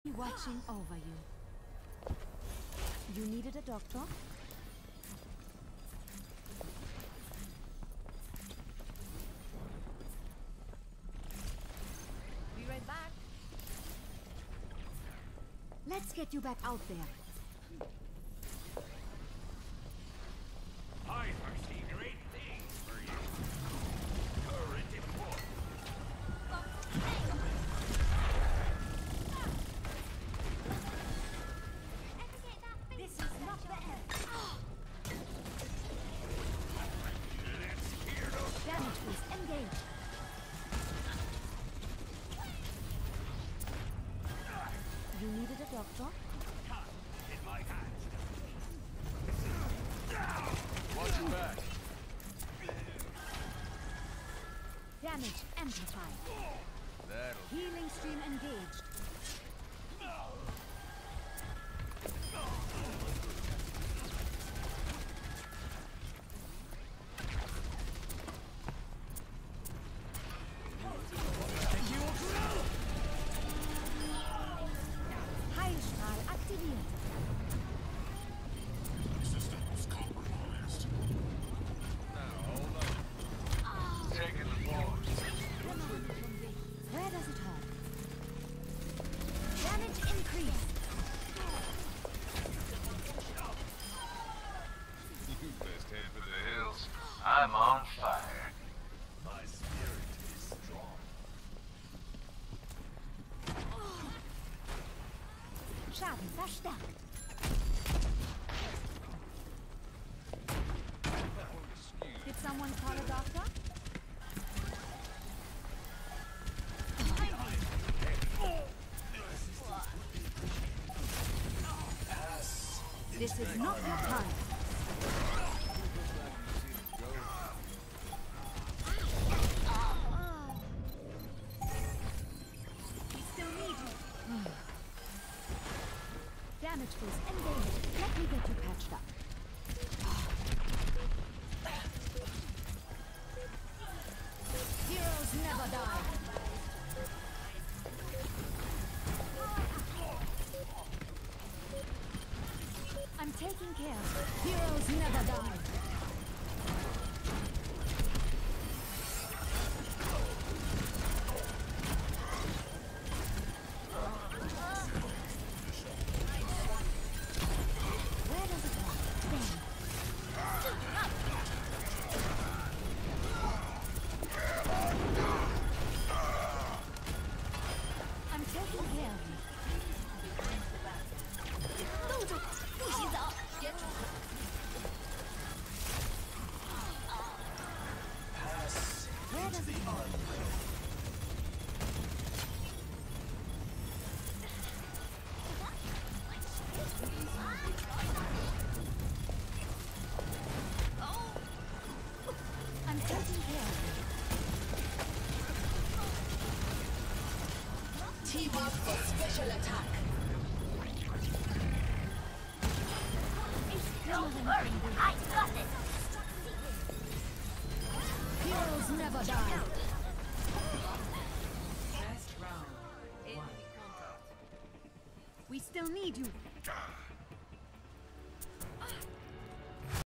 Watching over you. You needed a doctor? Be right back. Let's get you back out there. I foresee great things for you. Current import. This is not the end. Let's hear those. Damage boost engaged. You needed a doctor? In my hands. Watch your back. Damage amplified. That'll. Healing stream engaged. Heilstrahl aktiviert. System was compromised. Now, hold on. Taking the force. Where does it hurt? Damage increased. You best head for the hills. I'm on fire. My spirit is strong. Schaden verstärkt. Did someone call a doctor? This is not your time. We still need you. Damage boost engaged. Let me get you patched up. Heroes never die. I'm taking care. Heroes never die. Where does it go? I'm taking care of you. 冻住！不洗澡！别出！ Where does it go? I'm taking care of you. Team up for special attack. Don't worry, I got it. Heroes never die. Best round. One. We still need you.